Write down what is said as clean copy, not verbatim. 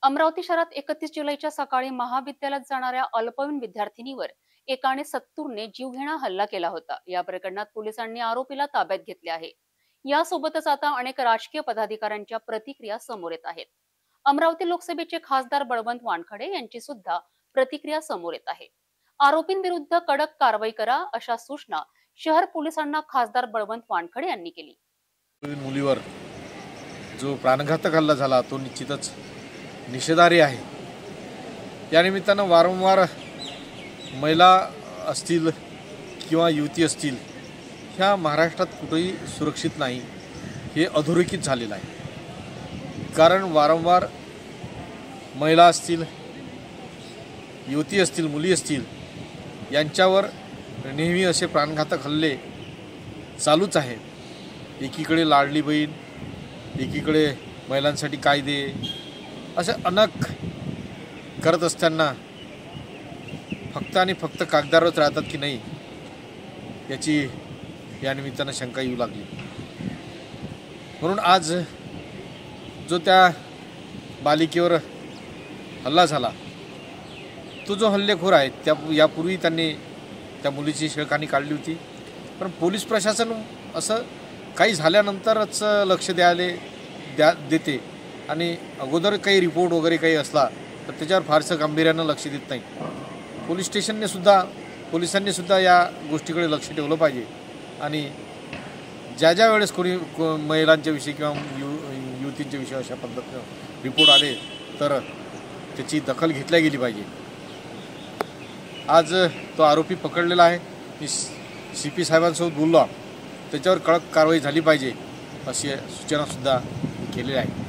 अमरावती शहरात 31 जुलैच्या सकाळी महाविद्यालयात जाणाऱ्या अल्पवयीन विद्यार्थिनीवर एकाने सत्तूरने जीवघेणा हल्ला केला होता। या प्रकरणात पोलिसांनी आरोपीला ताब्यात घेतले आहे। यासोबतच आता अनेक राजकीय पदाधिकाऱ्यांच्या प्रतिक्रिया समोर येत आहेत। अमरावती लोकसभेचे खासदार बळवंत वानखडे यांची सुद्धा प्रतिक्रिया समोर येत आहे। आरोपींविरुद्ध कडक कारवाई करा अशा सूचना शहर पोलिसांना खासदार बळवंत वानखडे यांनी केली। मुलीवर जो प्राणघातक हल्ला झाला तो निश्चितच निषेधार्ह आहे। या निमित्तानं वारंवार महिला असतील किंवा युवती असतील ह्या महाराष्ट्रात कुठेही सुरक्षित नाही हे अधोरेखित झालेलं आहे। कारण वारंवार महिला असतील युवती असतील मुली असतील यांच्यावर नेहमी असे प्राणघातक हल्ले चालूच आहेत। एकीकडे लाडली बहीण, एकीकडे महिलांसाठी कायदे असे अनेक करत असताना फक्त आणि फक्त कागदावरच राहतात की नाही याची या निमित्तानं शंका येऊ लागली। म्हणून आज जो त्या बालिकेवर हल्ला झाला तो जो हल्लेखोर आहे त्या यापूर्वी त्यांनी त्या मुलीची छेडखानी काढली होती, पण पोलीस प्रशासन असं काही झाल्यानंतरच लक्ष देते आणि अगोदर काही रिपोर्ट वगैरे काही असला तर त्याच्यावर फारसं गांभीर्यानं लक्ष देत नाही। पोलिसांनी सुद्धा या गोष्टीकडे लक्ष ठेवलं पाहिजे आणि ज्या वेळेस कोणी महिलांच्या विषयी किंवा युवतींच्या विषयी अशा पद्धतीनं रिपोर्ट आले तर त्याची दखल घेतली गेली पाहिजे। आज तो आरोपी पकडलेला आहे। मी CP साहेबांसोबत बोललो, त्याच्यावर कडक कारवाई झाली पाहिजे अशी सूचनासुद्धा केलेली आहे।